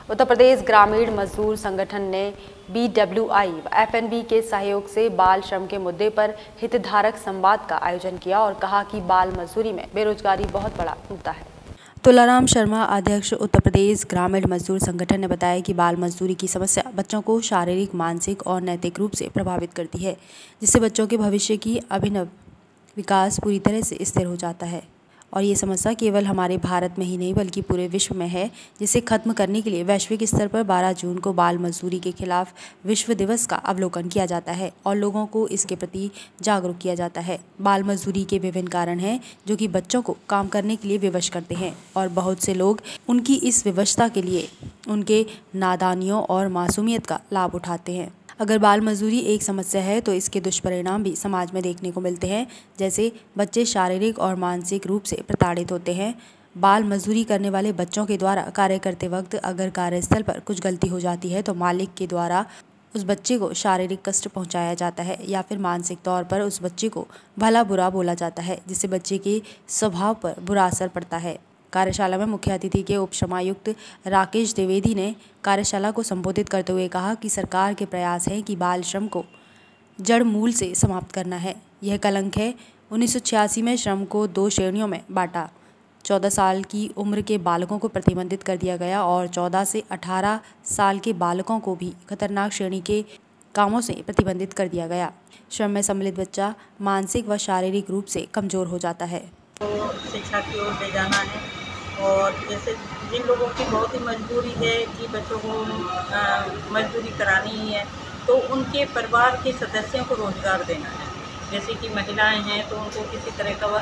उत्तर प्रदेश ग्रामीण मजदूर संगठन ने BWI व FNB के सहयोग से बाल श्रम के मुद्दे पर हितधारक संवाद का आयोजन किया और कहा कि बाल मजदूरी में बेरोजगारी बहुत बड़ा मुद्दा है। तुलाराम शर्मा, अध्यक्ष उत्तर प्रदेश ग्रामीण मजदूर संगठन ने बताया कि बाल मजदूरी की समस्या बच्चों को शारीरिक, मानसिक और नैतिक रूप से प्रभावित करती है, जिससे बच्चों के भविष्य की अभिनव विकास पूरी तरह से स्थिर हो जाता है। और ये समस्या केवल हमारे भारत में ही नहीं बल्कि पूरे विश्व में है, जिसे खत्म करने के लिए वैश्विक स्तर पर 12 जून को बाल मजदूरी के खिलाफ विश्व दिवस का अवलोकन किया जाता है और लोगों को इसके प्रति जागरूक किया जाता है। बाल मजदूरी के विभिन्न कारण हैं जो कि बच्चों को काम करने के लिए विवश करते हैं और बहुत से लोग उनकी इस विवशता के लिए उनके नादानियों और मासूमियत का लाभ उठाते हैं। अगर बाल मजदूरी एक समस्या है तो इसके दुष्परिणाम भी समाज में देखने को मिलते हैं, जैसे बच्चे शारीरिक और मानसिक रूप से प्रताड़ित होते हैं। बाल मजदूरी करने वाले बच्चों के द्वारा कार्य करते वक्त अगर कार्यस्थल पर कुछ गलती हो जाती है तो मालिक के द्वारा उस बच्चे को शारीरिक कष्ट पहुंचाया जाता है या फिर मानसिक तौर पर उस बच्चे को भला बुरा बोला जाता है, जिससे बच्चे के स्वभाव पर बुरा असर पड़ता है। कार्यशाला में मुख्य अतिथि के उपसमायुक्त राकेश द्विवेदी ने कार्यशाला को संबोधित करते हुए कहा कि सरकार के प्रयास हैं कि बाल श्रम को जड़ मूल से समाप्त करना है। यह कलंक है। 1986 में श्रम को 2 श्रेणियों में बांटा। 14 साल की उम्र के बालकों को प्रतिबंधित कर दिया गया और 14 से 18 साल के बालकों को भी खतरनाक श्रेणी के कामों से प्रतिबंधित कर दिया गया। श्रम में सम्मिलित बच्चा मानसिक व शारीरिक रूप से कमजोर हो जाता है। तो शिक्षा की ओर ले जाना है और जैसे जिन लोगों की बहुत ही मजबूरी है कि बच्चों को मजदूरी करानी ही है, तो उनके परिवार के सदस्यों को रोज़गार देना है। जैसे कि महिलाएं हैं तो उनको किसी तरह का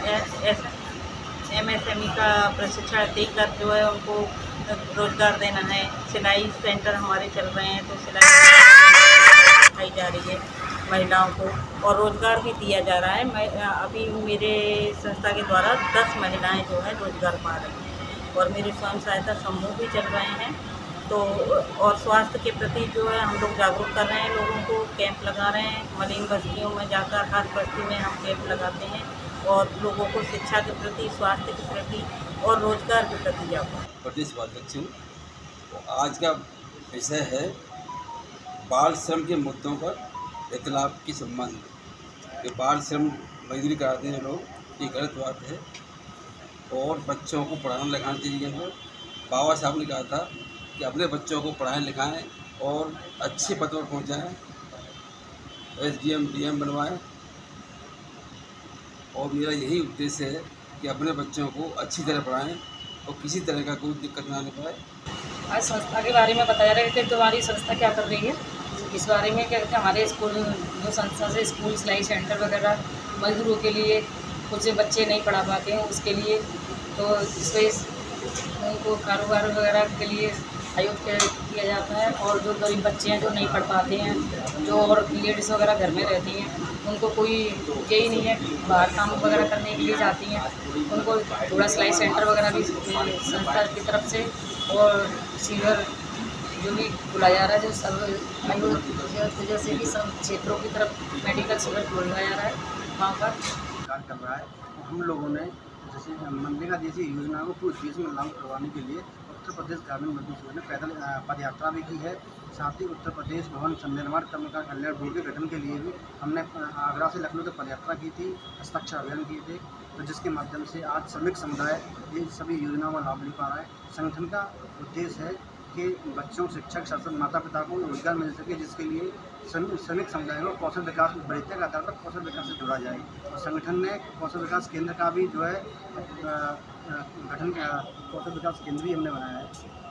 MSME का प्रशिक्षण देकर जो है उनको रोज़गार देना है। सिलाई सेंटर हमारे चल रहे हैं तो सिलाई सिखाई जा रही है महिलाओं को और रोज़गार भी दिया जा रहा है। मैं अभी मेरे संस्था के द्वारा 10 महिलाएं जो है रोज़गार पा रही हैं और मेरे स्वयं सहायता समूह भी चल रहे हैं। तो और स्वास्थ्य के प्रति जो है हम लोग जागरूक कर रहे हैं, लोगों को कैंप लगा रहे हैं। मलिन बस्तियों में जाकर हर बस्ती में हम कैंप लगाते हैं और लोगों को शिक्षा के प्रति, स्वास्थ्य के प्रति और रोज़गार के प्रति जागरूक। प्रदेश उपाध्यक्ष हूँ। तो आज का विषय है बाल श्रम के मुद्दों पर इतलाफ की संबंध कि बाल श्रम मजदूरी कराते हैं लोग, ये गलत बात है और बच्चों को पढ़ाना लिखाना चाहिए। बाबा साहब ने कहा था कि अपने बच्चों को पढ़ाएं लिखाएं और अच्छे पद पर पहुँचाएँ, SDM DM बनवाएं और मेरा यही उद्देश्य है कि अपने बच्चों को अच्छी तरह पढ़ाएं और किसी तरह का कोई दिक्कत ना आने पाए। आज संस्था के बारे में बताया रहे थे, तुम्हारी संस्था क्या कर रही है इस बारे में? क्या कहते हैं, हमारे स्कूल जो संस्था से स्कूल सिलाई सेंटर वगैरह मजदूरों के लिए कुछ बच्चे नहीं पढ़ा पाते हैं, उसके लिए तो इससे उनको कारोबार वगैरह के लिए सहयोग किया जाता है। और जो गरीब बच्चे हैं जो नहीं पढ़ पाते हैं, जो और लेडीज़ वगैरह घर में रहती हैं, उनको कोई यही नहीं है बाहर काम वगैरह करने के लिए जाती हैं, उनको थोड़ा सिलाई सेंटर वगैरह भी संस्था की तरफ से और सीवर जो भी बुलाया जा रहा है, जो सब आयु जैसे कि सब क्षेत्रों की तरफ मेडिकल शिविर बुलाया जा रहा है, वहाँ पर कार्य कर रहा है। हम लोगों ने जैसे मनरेगा जैसी योजना को पूरे देश में लागू करवाने के लिए उत्तर प्रदेश ग्रामीण मजदूर संघ ने पैदल पद यात्रा भी की है। साथ ही उत्तर प्रदेश भवन निर्माण कर्मकार कल्याण बोर्ड के गठन के लिए भी हमने आगरा से लखनऊ तक पद यात्रा की थी, हस्ताक्षर अभियान किए थे, तो जिसके माध्यम से आज श्रमिक समुदाय ये सभी योजनाओं का लाभ ले पा रहा है। संगठन का उद्देश्य है कि बच्चों, शिक्षक, शासन, माता पिता को रोजगार मिल सके, जिसके लिए श्रमिक समुदाय को कौशल विकास बढ़ते के आधार पर कौशल विकास से जोड़ा जाए। और संगठन ने कौशल विकास केंद्र का भी जो है गठन, कौशल विकास केंद्र भी हमने बनाया है।